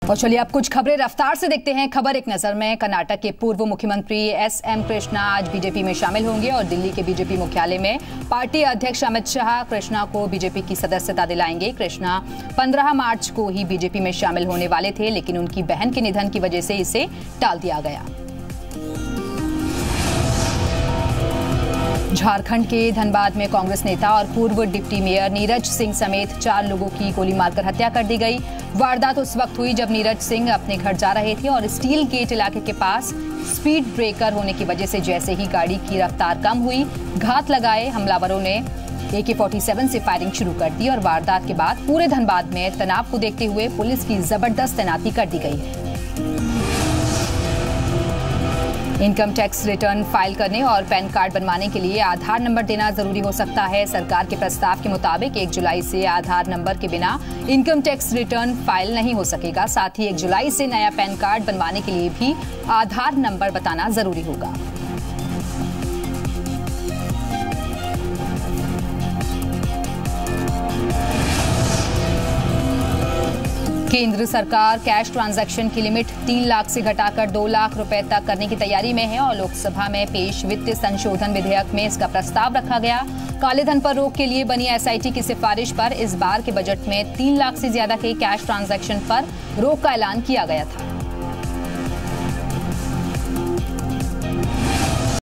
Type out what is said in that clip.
और चलिए अब कुछ खबरें रफ्तार से देखते हैं। खबर एक नजर में। कर्नाटक के पूर्व मुख्यमंत्री एस.एम. कृष्णा आज बीजेपी में शामिल होंगे और दिल्ली के बीजेपी मुख्यालय में पार्टी अध्यक्ष अमित शाह कृष्णा को बीजेपी की सदस्यता दिलाएंगे। कृष्णा 15 मार्च को ही बीजेपी में शामिल होने वाले थे, लेकिन उनकी बहन के निधन की वजह से इसे टाल दिया गया। झारखंड के धनबाद में कांग्रेस नेता और पूर्व डिप्टी मेयर नीरज सिंह समेत 4 लोगों की गोली मारकर हत्या कर दी गई। वारदात उस वक्त हुई जब नीरज सिंह अपने घर जा रहे थे और स्टील गेट इलाके के पास स्पीड ब्रेकर होने की वजह से जैसे ही गाड़ी की रफ्तार कम हुई, घात लगाए हमलावरों ने AK-47 से फायरिंग शुरू कर दी और वारदात के बाद पूरे धनबाद में तनाव को देखते हुए पुलिस की जबरदस्त तैनाती कर दी गई है। इनकम टैक्स रिटर्न फाइल करने और पैन कार्ड बनवाने के लिए आधार नंबर देना जरूरी हो सकता है। सरकार के प्रस्ताव के मुताबिक 1 जुलाई से आधार नंबर के बिना इनकम टैक्स रिटर्न फाइल नहीं हो सकेगा। साथ ही 1 जुलाई से नया पैन कार्ड बनवाने के लिए भी आधार नंबर बताना जरूरी होगा। केंद्र सरकार कैश ट्रांजैक्शन की लिमिट 3 लाख से घटाकर 2 लाख रुपए तक करने की तैयारी में है और लोकसभा में पेश वित्त संशोधन विधेयक में इसका प्रस्ताव रखा गया। काले धन पर रोक के लिए बनी SIT की सिफारिश पर इस बार के बजट में 3 लाख से ज्यादा के कैश ट्रांजैक्शन पर रोक का ऐलान किया गया था।